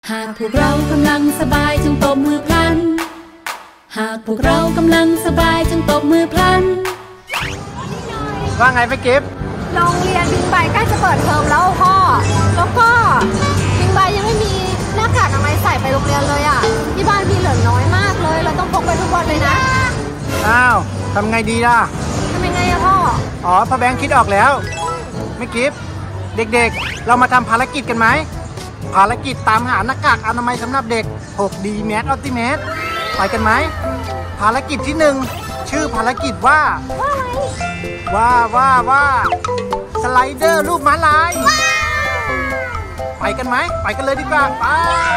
หากพวกเรากำลังสบายจงตบมือพลันหากพวกเรากำลังสบายจงตบมือพลันว่าไงพี่กิฟต์โรงเรียนบิงไบใกล้จะเปิดเทอมแล้วพ่อแล้วก็บิงไบยังไม่มีหน้ากากอนามัยใส่ไปโรงเรียนเลยอ่ะที่บ้านพี่เหลือน้อยมากเลยเราต้องพกไปทุกวันเลยนะอ้าวทำไงดีล่ะทำยังไงอะพ่อพ่อแบงค์คิดออกแล้วไม่กิฟต์เด็กๆเรามาทำภารกิจกันไหมภารกิจตามหาหน้ากากอนามัยสำหรับเด็ก 6D Mask Ultimate ไปกันไหมภารกิจที่1ชื่อภารกิจว่าสไลเดอร์รูปม้าลายไปกันไหมไปกันเลยดีกว่าไป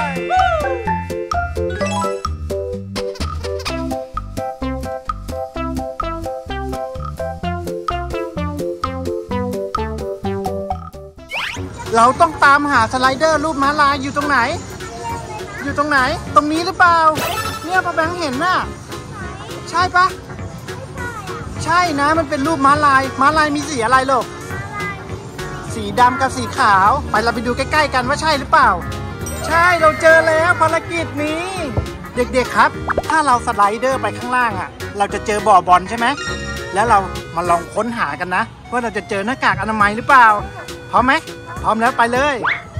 เราต้องตามหาสไลเดอร์รูปม้าลายอยู่ตรงไหนตรงนี้หรือเปล่าเนี่ยป้าแบงค์เห็นน่ะใช่ปะใช่นะมันเป็นรูปม้าลายมีสีอะไรลูกสีดำกับสีขาวไปเราไปดูใกล้ๆกันว่าใช่หรือเปล่าใช่เราเจอแล้วภารกิจนี้เด็กๆครับถ้าเราสไลเดอร์ไปข้างล่างอ่ะเราจะเจอบ่อบอลใช่ไหมแล้วเรามาลองค้นหากันนะว่าเราจะเจอหน้ากากอนามัยหรือเปล่าพร้อมไหมพร้อมแล้วไปเลย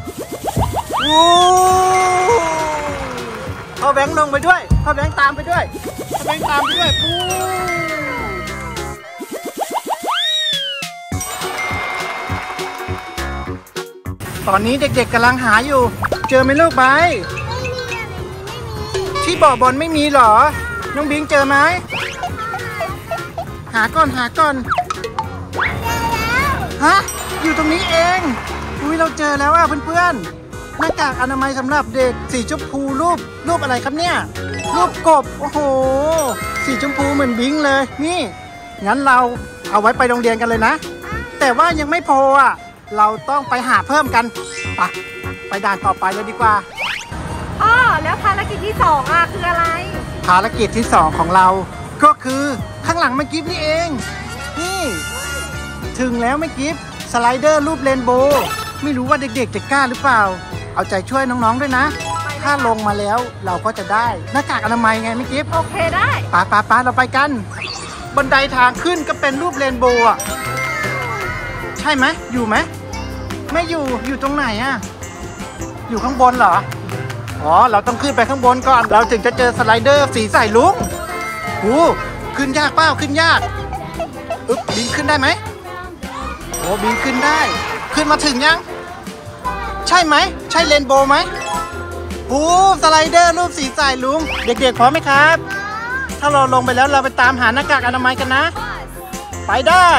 พ่อแบงค์ลงไปด้วยพ่อแบงค์ตามไปด้วยตอนนี้เด็กๆกำลังหาอยู่เจอไหมลูกใบที่บ่อบอลไม่มีหรอน้องบิงเจอไหมหาก่อนฮะอยู่ตรงนี้เองเราเจอแล้วอ่ะเพื่อนๆหน้ากากอนามัยสำหรับเด็กสีชมพูรูปอะไรครับเนี่ยรูปกบโอ้โหสีชมพูเหมือนบิงเลยนี่งั้นเราเอาไว้ไปโรงเรียนกันเลยนะแต่ว่ายังไม่พออ่ะเราต้องไปหาเพิ่มกันไปด่านต่อไปเลยดีกว่าแล้วภารกิจที่2อ่ะคืออะไรภารกิจที่2ของเราก็คือข้างหลังเมื่อกี้นี่เองนี่ถึงแล้วเมื่อกี้สไลเดอร์รูปเรนโบว์ไม่รู้ว่าเด็กๆจะกล้าหรือเปล่าเอาใจช่วยน้องๆด้วยนะถ้าลงมาแล้วเราก็จะได้หน้ากากอนามัยไงเมื่อกี้โอเคได้ป้าเราไปกันบันไดทางขึ้นก็เป็นรูปเรนโบว์อ่ะใช่ไหมอยู่ไหมไม่อยู่ตรงไหนอ่ะอยู่ข้างบนเหรอเราต้องขึ้นไปข้างบนก่อนเราถึงจะเจอสไลเดอร์สีใสลุ้งขึ้นยากเปล่าขึ้นยากบินขึ้นได้ไหมบินขึ้นได้ขึ้นมาถึงยังใช่ไหมใช่เรนโบว์ไหมสไลเดอร์รูปสีใสลุ้งเด็กๆพร้อมไหมครับถ้าเราลงไปแล้วเราไปตามหาหน้ากากอนามัยกันนะไปได้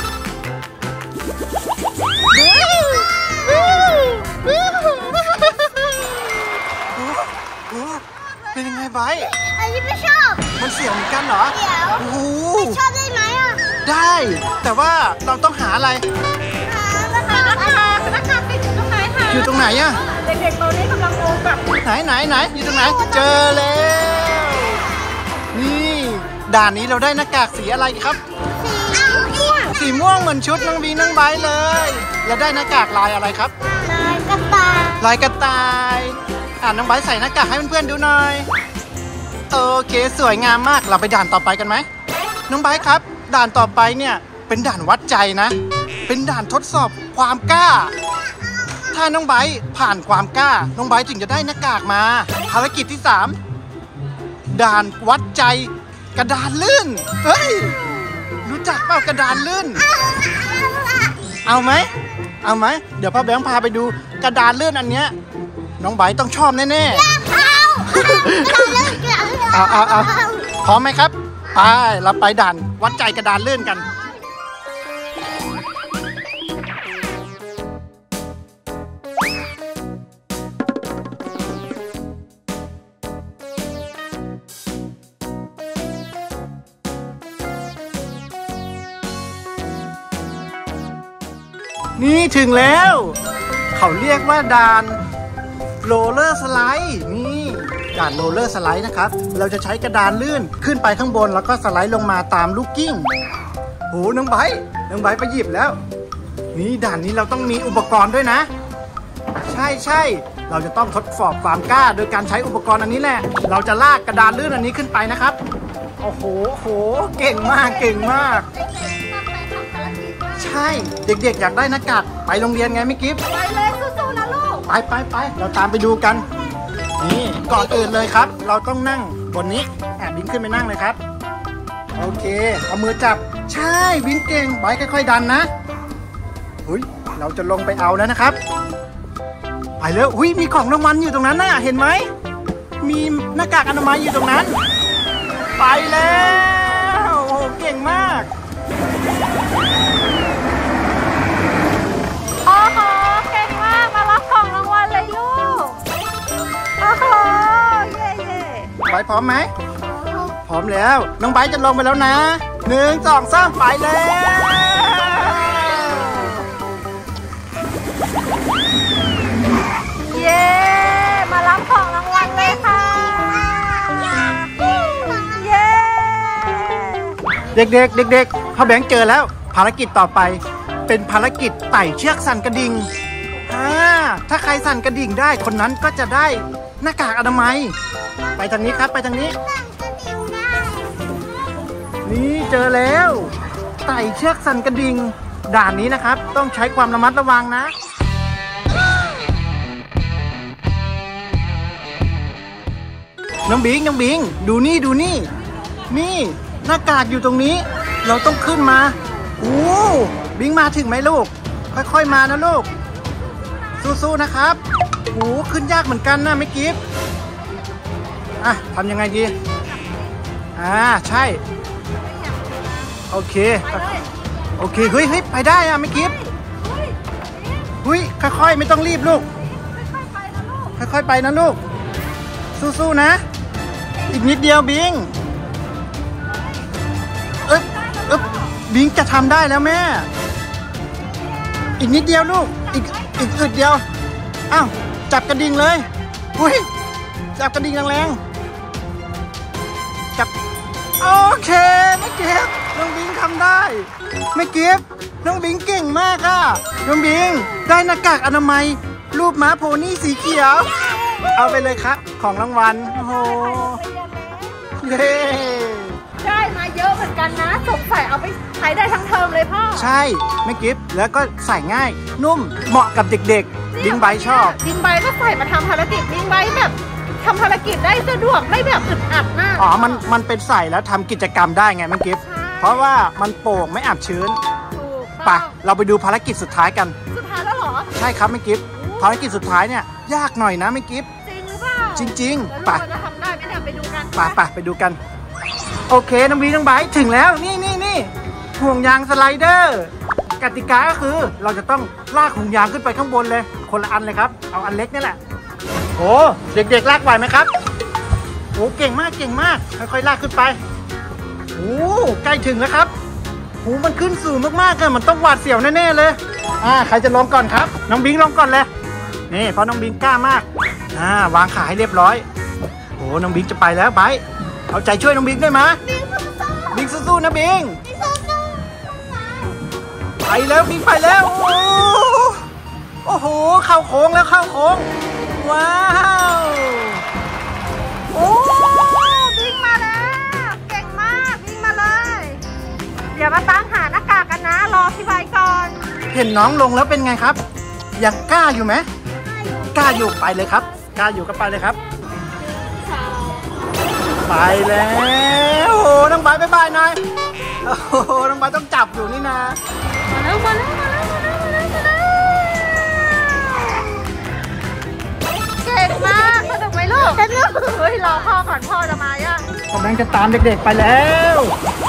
เป็นยังไงไบอันนี้ไม่ชอบมันเสียวเหมือนกันเหรอเสียวไม่ชอบได้ไหมอ่ะได้แต่ว่าเราต้องหาอะไรหน้ากากติดตรงไหนอยู่ตรงไหนอ่ะเด็กๆเรานี่กำลังงงกับไหนอยู่ตรงไหนเจอแล้วนี่ด่านนี้เราได้หน้ากากสีอะไรครับสีม่วงเหมือนชุดน้องบีน้องไบเลยแล้วได้หน้ากากลายอะไรครับลายกระต่ายน้องไบใส่หน้ากากให้เพื่อนๆดูหน่อยโอเคสวยงามมากเราไปด่านต่อไปกันไหมน้องไบครับด่านต่อไปเนี่ยเป็นด่านวัดใจนะเป็นด่านทดสอบความกล้าถ้าน้องไบผ่านความกล้าน้องไบถึงจะได้หน้ากากมาภารกิจที่3ด่านวัดใจกระดานลื่นเฮ้ยรู้จักเปล่ากระดานลื่นเอาไหมเดี๋ยวพ่อแบงค์พาไปดูกระดานลื่นอันเนี้ยน้องไบต้องชอบแน่ๆเอาพร้อมไหมครับไปเราไปด่านวัดใจกระดานลื่นกันนี่ถึงแล้วเขาเรียกว่าด่านโรลเลอร์สไลด์นี่ด่านโรลเลอร์สไลด์นะครับเราจะใช้กระดานลื่นขึ้นไปข้างบนแล้วก็สไลด์ลงมาตามลูกกิ้งน้องไบไปหยิบแล้วนี่ด่านนี้เราต้องมีอุปกรณ์ด้วยนะใช่เราจะต้องทดสอบความกล้าโดยการใช้อุปกรณ์อันนี้แหละเราจะลากกระดานลื่นอันนี้ขึ้นไปนะครับโอ้โหเก่งมากเก่งมากใช่เด็กๆอยากได้หน้ากากไปโรงเรียนไงไม่กิฟต์ไปเลยสู้ๆนะลูกไปเราตามไปดูกันนี่ก่อนอื่นเลยครับ เราต้องนั่งบนนี้บิงขึ้นไปนั่งเลยครับโอเคเอามือจับใช่บิงเก่งไปค่อยๆดันนะเราจะลงไปเอาแล้วนะครับไปแล้วมีของรางวัลอยู่ตรงนั้นน่ะเห็นไหมมีหน้ากากอนามัยอยู่ตรงนั้นไปแล้วโอ้เก่งมากโอ้โหเก่งมากมารับของรางวัลเลยลูกโอ้โหเย่ไบพร้อมไหมพร้อมแล้วน้องไบจะลงไปแล้วนะ1 2 3ไปแล้วเย้มารับของรางวัลเลยค่ะเย้เด็กพ่อแบงค์เจอแล้วภารกิจต่อไปเป็นภารกิจไต่เชือกสั่นกระดิ่งถ้าใครสั่นกระดิ่งได้คนนั้นก็จะได้หน้ากากอนามัยไปทางนี้ครับไปทางนี้นี่เจอแล้วไต่เชือกสั่นกระดิ่งด่านนี้นะครับต้องใช้ความระมัดระวังนะน้องบิงดูนี่หน้ากากอยู่ตรงนี้เราต้องขึ้นมาบิงมาถึงไหมลูกค่อยๆมานะลูกสู้ๆนะครับขึ้นยากเหมือนกันนะไม่กิฟต์ทำยังไงดีใช่โอเคเฮ้ยไปได้ไม่กิฟต์ค่อยๆไม่ต้องรีบลูกค่อยๆไปนะลูกสู้ๆนะอีกนิดเดียวบิงบิงจะทำได้แล้วแม่อีกนิดเดียวลูกอีกอึดเดียวจับกระดิ่งเลยจับกระดิ่งแรงๆจับโอเคไม่เก็บน้องบิงทำได้ไม่เก็บน้องบิงเก่งมากน้องบิงได้หน้ากากอนามัยรูปม้าโพนี่สีเขียวเอาไปเลยครับของรางวัลโอ้โหเย้ได้มาเยอะเหมือนกันนะสงสัยเอาไปใช้ได้ทั้งเทอมเลยพ่อใช่ไม่กิฟต์แล้วก็ใส่ง่ายนุ่มเหมาะกับเด็กๆบิงไบชอบบิงไบก็ใส่มาทำภารกิจบิงไบแบบทำภารกิจได้สะดวกไม่แบบอึดอัดมากมันเป็นใส่แล้วทำกิจกรรมได้ไงไม่กิฟต์เพราะว่ามันโป่งไม่อับชื้นไปเราไปดูภารกิจสุดท้ายกันสุดท้ายแล้วเหรอใช่ครับไม่กิฟต์ภารกิจสุดท้ายเนี่ยยากหน่อยนะไม่กิฟต์จริงหรือเปล่าจริงๆไปจะทำได้ไหมเนี่ยไปดูกันไปดูกันโอเคน้องบีน้องไบถึงแล้วนี่ห่วงยางสไลเดอร์กติกาก็คือเราจะต้องลากห่วงยางขึ้นไปข้างบนเลยคนละอันเลยครับเอาอันเล็กนี่แหละเด็กๆลากไหวไหมครับเก่งมากค่อยๆลากขึ้นไปใกล้ถึงแล้วครับมันขึ้นสูงมากๆมันต้องหวาดเสียวแน่ๆเลยใครจะลงก่อนครับน้องบิงลงก่อนเลยนี่เพราะน้องบิงกล้ามากวางขาให้เรียบร้อยน้องบิงจะไปแล้วไบเอาใจช่วยน้องบิงด้วยมั้ยบิงสู้ๆนะบิงไปแล้วบิงไปแล้วโอ้โหเข้าโค้งแล้วเข้าโค้งว้าวบิงมาแล้วเก่งมากบิงมาเลยเดี๋ยวมาตามหาหน้ากากกันนะรอพี่ไบก่อนเห็นน้องลงแล้วเป็นไงครับยังกล้าอยู่ไหมกล้าอยู่ไปเลยครับกล้าอยู่ก็ไปเลยครับไปแล้วน้องไบบ๊ายบายหน่อยน้องไบต้องจับอยู่นี่นะมาแล้วเก่งมากสนุกไหมลูกรอพ่อก่อนพ่อจะมายังกำลังจะตามเด็กๆไปแล้ว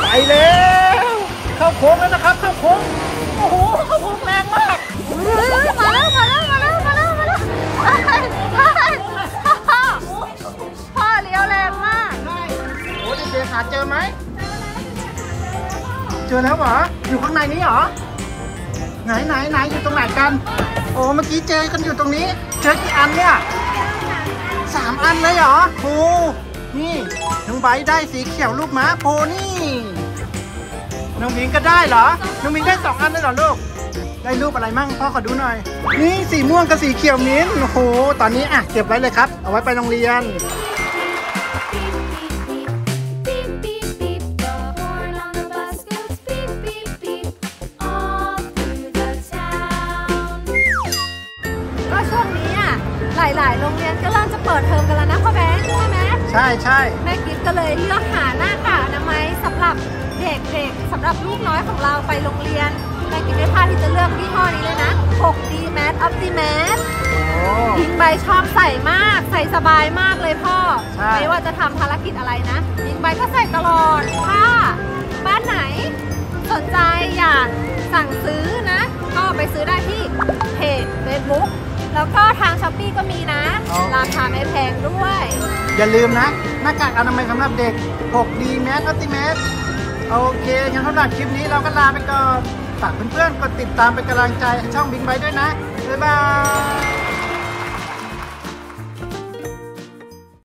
เข้าโค้งแล้วนะครับเข้าโค้งโอ้โหเข้าโค้งแรงมากมาแล้วพ่อเลี้ยวแรงมากเด็กๆหาเจอไหมเจอแล้วเหรออยู่ข้างในนี้เหรอไหนอยู่ตรงไหนกันเมื่อกี้เจอกันอยู่ตรงนี้เจอกี่อันเนี่ย3 อันเลยเหรอนี่น้องไบได้สีเขียวรูปม้าโพนี่น้องบิงก็ได้เหรอน้องบิงได้2 อันเลยเหรอลูกได้รูปอะไรมั่งพ่อขอดูหน่อยนี่สีม่วงกับสีเขียวมิ้นโอ้โหตอนนี้อ่ะเก็บไว้เลยครับเอาไว้ไปโรงเรียนช่วงนี้อ่ะหลายๆโรงเรียนก็เริ่มจะเปิดเทอมกันแล้วนะพ่อแบงค์ใช่ไหมใช่ใช่แม่กิ๊ฟก็เลยเลือกหาหน้ากากอนามัยสำหรับเด็กๆสำหรับลูกน้อยของเราไปโรงเรียนแม่กิ๊ฟไม่พลาดที่จะเลือกยี่ห้อนี้เลยนะ 6D Mask Optimask ยิงใบชอบใส่มากใส่สบายมากเลยพ่อไม่ว่าจะทำภารกิจอะไรนะยิงใบก็ใส่ตลอดถ้าบ้านไหนสนใจอยากสั่งซื้อนะก็ไปซื้อได้ที่เพจ Facebook แล้วก็ทาง Shopee ก็มีนะราคาไม่แพงด้วยอย่าลืมนะหน้ากากอนามัยสำหรับเด็ก 6D Mask Optimask โอเคงั้นสำหรับคลิปนี้เราก็ลาไปก่อนฝากเพื่อนๆกดติดตามเป็นกำลังใจช่องบิ๊กไบค์ด้วยนะบ๊ายบาย